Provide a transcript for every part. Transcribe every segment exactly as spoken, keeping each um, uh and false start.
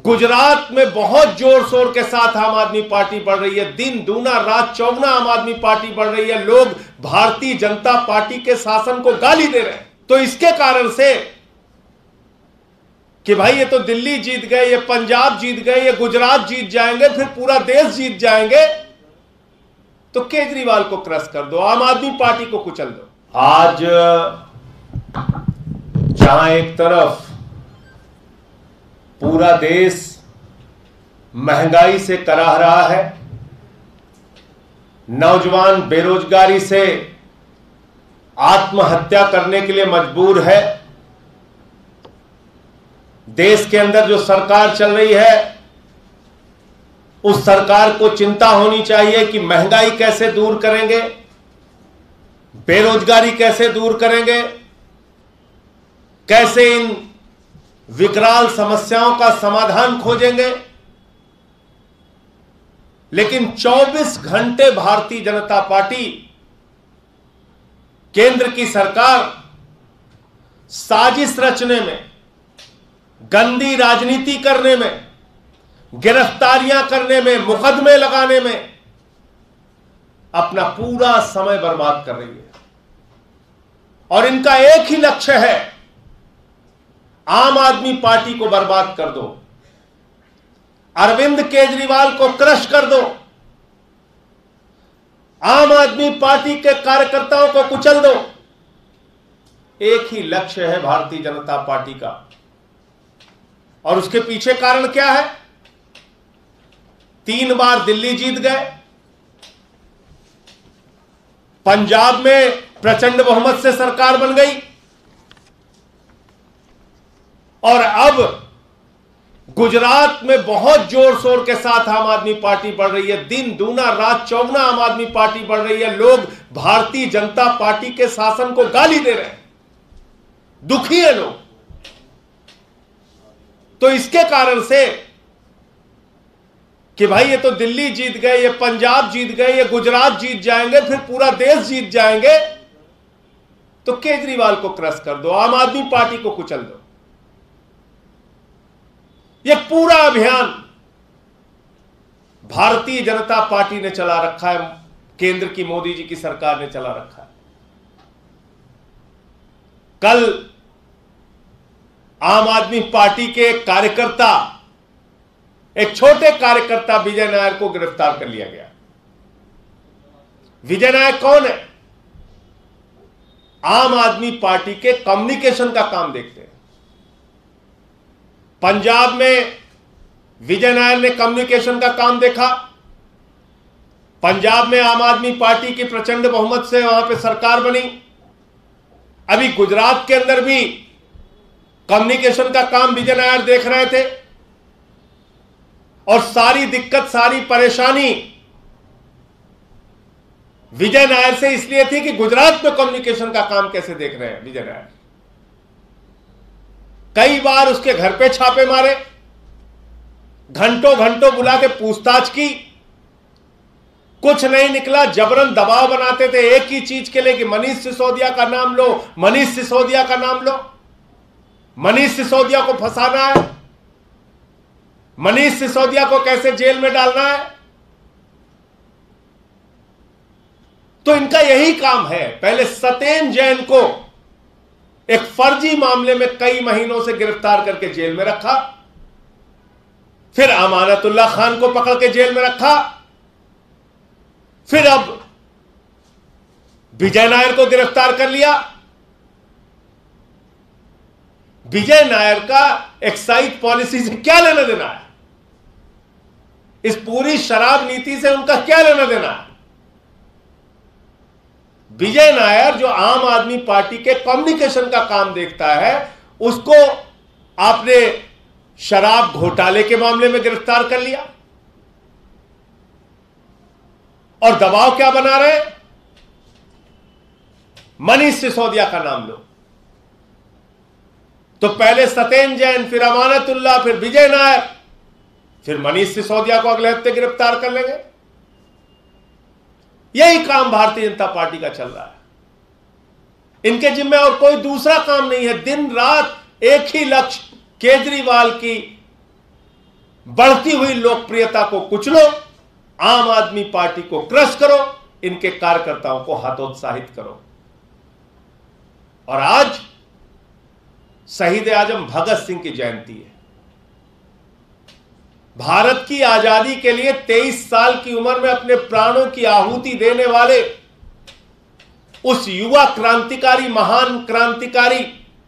गुजरात में बहुत जोर शोर के साथ आम आदमी पार्टी बढ़ रही है, दिन दूना रात चौगुना आम आदमी पार्टी बढ़ रही है। लोग भारतीय जनता पार्टी के शासन को गाली दे रहे हैं। तो इसके कारण से कि भाई ये तो दिल्ली जीत गए, ये पंजाब जीत गए, ये गुजरात जीत जाएंगे, फिर पूरा देश जीत जाएंगे, तो केजरीवाल को क्रश कर दो, आम आदमी पार्टी को कुचल दो। आज जहां एक तरफ पूरा देश महंगाई से कराह रहा है, नौजवान बेरोजगारी से आत्महत्या करने के लिए मजबूर है, देश के अंदर जो सरकार चल रही है उस सरकार को चिंता होनी चाहिए कि महंगाई कैसे दूर करेंगे, बेरोजगारी कैसे दूर करेंगे, कैसे इन विकराल समस्याओं का समाधान खोजेंगे। लेकिन चौबीस घंटे भारतीय जनता पार्टी, केंद्र की सरकार साजिश रचने में, गंदी राजनीति करने में, गिरफ्तारियां करने में, मुकदमे लगाने में अपना पूरा समय बर्बाद कर रही है। और इनका एक ही लक्ष्य है, आम आदमी पार्टी को बर्बाद कर दो, अरविंद केजरीवाल को क्रश कर दो, आम आदमी पार्टी के कार्यकर्ताओं को कुचल दो। एक ही लक्ष्य है भारतीय जनता पार्टी का। और उसके पीछे कारण क्या है? तीन बार दिल्ली जीत गए, पंजाब में प्रचंड बहुमत से सरकार बन गई, और अब गुजरात में बहुत जोर शोर के साथ आम आदमी पार्टी बढ़ रही है, दिन दूना रात चौगुना आम आदमी पार्टी बढ़ रही है। लोग भारतीय जनता पार्टी के शासन को गाली दे रहे हैं, दुखी है लोग। तो इसके कारण से कि भाई ये तो दिल्ली जीत गए, ये पंजाब जीत गए, ये गुजरात जीत जाएंगे, फिर पूरा देश जीत जाएंगे, तो केजरीवाल को क्रश कर दो, आम आदमी पार्टी को कुचल दो। ये पूरा अभियान भारतीय जनता पार्टी ने चला रखा है, केंद्र की मोदी जी की सरकार ने चला रखा है। कल आम आदमी पार्टी के एक कार्यकर्ता, एक छोटे कार्यकर्ता विजय नायर को गिरफ्तार कर लिया गया। विजय नायर कौन है? आम आदमी पार्टी के कम्युनिकेशन का काम देखते हैं। पंजाब में विजय नायर ने कम्युनिकेशन का काम देखा, पंजाब में आम आदमी पार्टी की प्रचंड बहुमत से वहां पे सरकार बनी। अभी गुजरात के अंदर भी कम्युनिकेशन का काम विजय नायर देख रहे थे, और सारी दिक्कत, सारी परेशानी विजय नायर से इसलिए थी कि गुजरात में कम्युनिकेशन का काम कैसे देख रहे हैं विजय नायर। कई बार उसके घर पे छापे मारे, घंटों घंटों बुला के पूछताछ की, कुछ नहीं निकला। जबरन दबाव बनाते थे एक ही चीज के लिए कि मनीष सिसोदिया का नाम लो, मनीष सिसोदिया का नाम लो, मनीष सिसोदिया को फंसाना है, मनीष सिसोदिया को कैसे जेल में डालना है। तो इनका यही काम है। पहले सत्येंद्र जैन को एक फर्जी मामले में कई महीनों से गिरफ्तार करके जेल में रखा, फिर अमानतुल्लाह खान को पकड़ के जेल में रखा, फिर अब विजय नायर को गिरफ्तार कर लिया। विजय नायर का एक्साइज पॉलिसी से क्या लेना देना है? इस पूरी शराब नीति से उनका क्या लेना देना है? विजय नायर जो आम आदमी पार्टी के कम्युनिकेशन का काम देखता है, उसको आपने शराब घोटाले के मामले में गिरफ्तार कर लिया, और दबाव क्या बना रहे? मनीष सिसोदिया का नाम लो। तो पहले सत्येंद्र जैन, फिर अमानतुल्लाह, फिर विजय नायर, फिर मनीष सिसोदिया को अगले हफ्ते गिरफ्तार कर लेंगे। यही काम भारतीय जनता पार्टी का चल रहा है। इनके जिम्मे और कोई दूसरा काम नहीं है। दिन रात एक ही लक्ष्य, केजरीवाल की बढ़ती हुई लोकप्रियता को कुचलो, आम आदमी पार्टी को क्रश करो, इनके कार्यकर्ताओं को हतोत्साहित करो। और आज शहीद आजम भगत सिंह की जयंती है। भारत की आजादी के लिए तेईस साल की उम्र में अपने प्राणों की आहुति देने वाले उस युवा क्रांतिकारी, महान क्रांतिकारी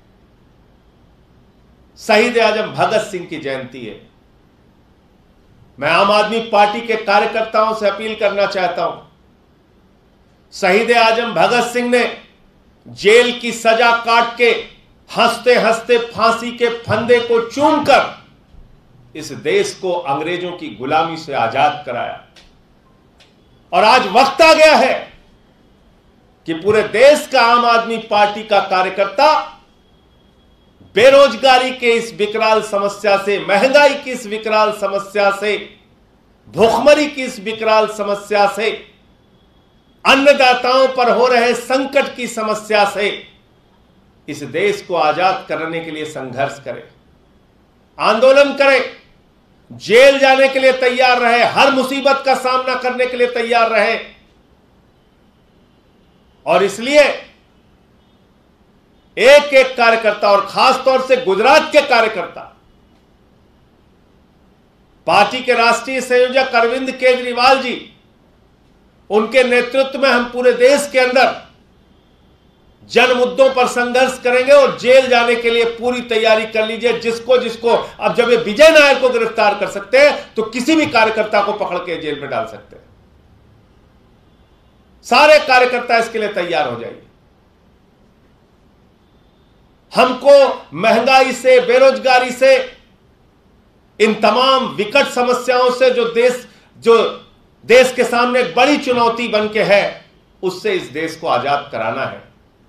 शहीद आजम भगत सिंह की जयंती है। मैं आम आदमी पार्टी के कार्यकर्ताओं से अपील करना चाहता हूं, शहीद आजम भगत सिंह ने जेल की सजा काट के हंसते हंसते फांसी के फंदे को चूमकर इस देश को अंग्रेजों की गुलामी से आजाद कराया। और आज वक्त आ गया है कि पूरे देश का आम आदमी पार्टी का कार्यकर्ता बेरोजगारी के इस विकराल समस्या से, महंगाई की इस विकराल समस्या से, भूखमरी की इस विकराल समस्या से, अन्नदाताओं पर हो रहे संकट की समस्या से इस देश को आजाद करने के लिए संघर्ष करे, आंदोलन करे, जेल जाने के लिए तैयार रहे, हर मुसीबत का सामना करने के लिए तैयार रहे। और इसलिए एक एक कार्यकर्ता और खासतौर से गुजरात के कार्यकर्ता, पार्टी के राष्ट्रीय संयोजक अरविंद केजरीवाल जी, उनके नेतृत्व में हम पूरे देश के अंदर जन मुद्दों पर संघर्ष करेंगे और जेल जाने के लिए पूरी तैयारी कर लीजिए। जिसको जिसको अब जब ये विजय नायर को गिरफ्तार कर सकते हैं तो किसी भी कार्यकर्ता को पकड़ के जेल में डाल सकते हैं। सारे कार्यकर्ता इसके लिए तैयार हो जाइए। हमको महंगाई से, बेरोजगारी से, इन तमाम विकट समस्याओं से जो देश जो देश के सामने एक बड़ी चुनौती बन के है, उससे इस देश को आजाद कराना है।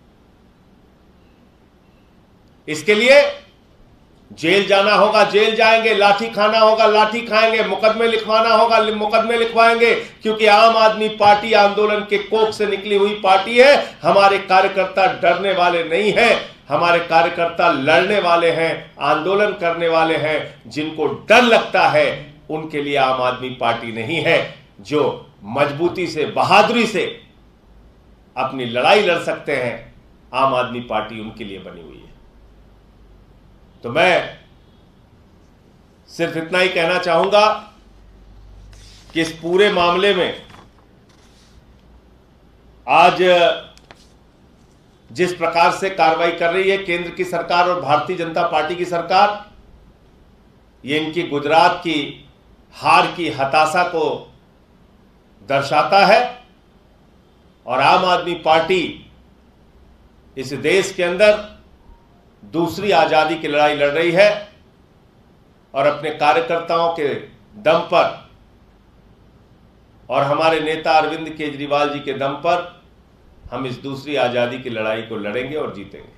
इसके लिए जेल जाना होगा, जेल जाएंगे, लाठी खाना होगा, लाठी खाएंगे, मुकदमे लिखवाना होगा, मुकदमे लिखवाएंगे, क्योंकि आम आदमी पार्टी आंदोलन के कोख से निकली हुई पार्टी है। हमारे कार्यकर्ता डरने वाले नहीं हैं, हमारे कार्यकर्ता लड़ने वाले हैं, आंदोलन करने वाले हैं। जिनको डर लगता है उनके लिए आम आदमी पार्टी नहीं है। जो मजबूती से, बहादुरी से अपनी लड़ाई लड़ सकते हैं, आम आदमी पार्टी उनके लिए बनी हुई है। तो मैं सिर्फ इतना ही कहना चाहूंगा कि इस पूरे मामले में आज जिस प्रकार से कार्रवाई कर रही है केंद्र की सरकार और भारतीय जनता पार्टी की सरकार, ये इनकी गुजरात की हार की हताशा को दर्शाता है। और आम आदमी पार्टी इस देश के अंदर दूसरी आजादी की लड़ाई लड़ रही है और अपने कार्यकर्ताओं के दम पर और हमारे नेता अरविंद केजरीवाल जी के दम पर हम इस दूसरी आजादी की लड़ाई को लड़ेंगे और जीतेंगे।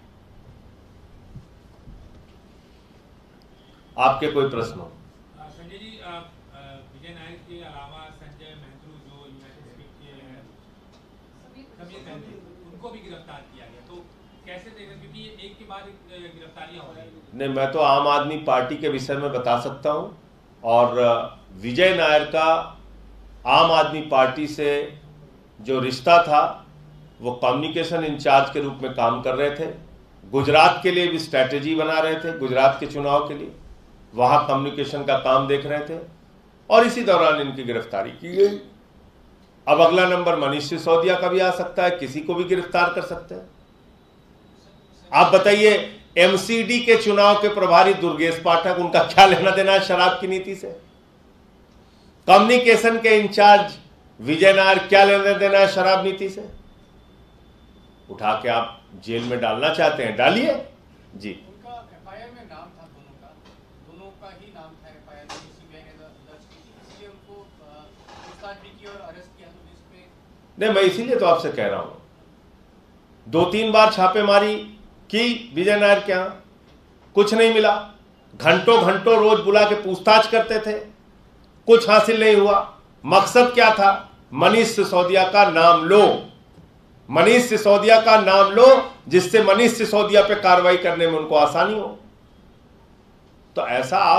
आपके कोई प्रश्न हो? संजय जी, विजय नायर के अलावा संजय महत्रू जो यूनाइटेड स्टेट के हैं, समीर महत्रू, उनको भी गिरफ्तार किया गया, तो कैसे देखें, क्योंकि ये एक के बाद एक गिरफ्तारियां हो रही हैं? नहीं, मैं तो आम आदमी पार्टी के विषय में बता सकता हूं। और विजय नायर का आम आदमी पार्टी से जो रिश्ता था वो कम्युनिकेशन इंचार्ज के रूप में काम कर रहे थे। गुजरात के लिए भी स्ट्रैटेजी बना रहे थे, गुजरात के चुनाव के लिए वहां कम्युनिकेशन का काम देख रहे थे और इसी दौरान इनकी गिरफ्तारी की गई। अब अगला नंबर मनीष सिसोदिया का भी आ सकता है, किसी को भी गिरफ्तार कर सकते हैं। आप बताइए, एमसीडी के चुनाव के प्रभारी दुर्गेश पाठक, उनका क्या लेना देना है शराब की नीति से? कम्युनिकेशन के इंचार्ज विजय नायर, क्या लेना देना है शराब नीति से? उठा के आप जेल में डालना चाहते हैं, डालिए जी। उनका एफआईआर में नाम था, दोनों का दोनों का ही नाम था एफआईआर में, सीबीआई ने दर्ज की थी, इसलिए उनको पूछताछ भी की और अरेस्ट किया। तो इसमें नहीं, मैं इसीलिए तो आपसे कह रहा हूं, दो तीन बार छापेमारी की विजय नायर के यहां, कुछ नहीं मिला। घंटों घंटों रोज बुला के पूछताछ करते थे, कुछ हासिल नहीं हुआ। मकसद क्या था? मनीष सिसोदिया का नाम लो, मनीष सिसोदिया का नाम लो, जिससे मनीष सिसोदिया पे कार्रवाई करने में उनको आसानी हो। तो ऐसा आप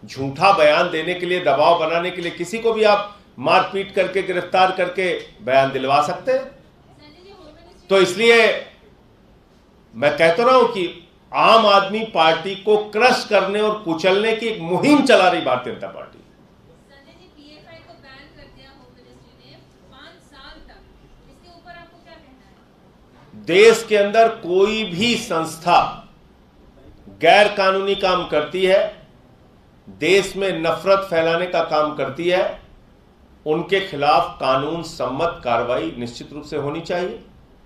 झूठा बयान देने के लिए, दबाव बनाने के लिए किसी को भी आप मारपीट करके, गिरफ्तार करके बयान दिलवा सकते हैं। तो इसलिए मैं कहता रहा हूं कि आम आदमी पार्टी को क्रश करने और कुचलने की एक मुहिम चला रही भारतीय जनता पार्टी। संजय जी, पीएफआई को बैन कर दिया होम मिनिस्ट्री ने पांच साल तक, इसके ऊपर आपको क्या कहना है? देश के अंदर कोई भी संस्था गैर कानूनी काम करती है, देश में नफरत फैलाने का काम करती है, उनके खिलाफ कानून सम्मत कार्रवाई निश्चित रूप से होनी चाहिए।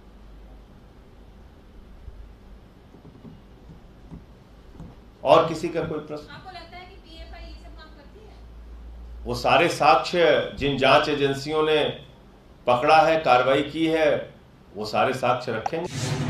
और किसी का कोई प्रश्न? आपको लगता है कि पीएफआई ये सब काम करती है? वो सारे साक्ष्य जिन जांच एजेंसियों ने पकड़ा है, कार्रवाई की है, वो सारे साक्ष्य रखेंगे।